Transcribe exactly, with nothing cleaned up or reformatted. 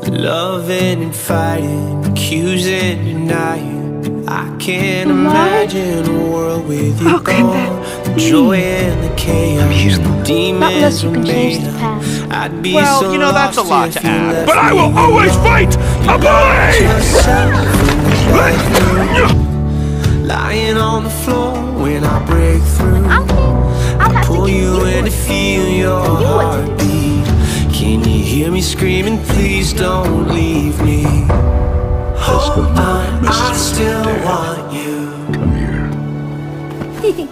Loving and fighting, accusing, denying. I can't imagine a world with you gone. The joy and the chaos, the demons were made up. I'd be Well, so you know, that's a lost lot if to you ask. left But I will me always alone. fight a bully! Lying on the floor when I break through, I pull you in to feel your heartbeat. Can you hear me screaming, please don't leave me? Hold on, I still want you. Come here.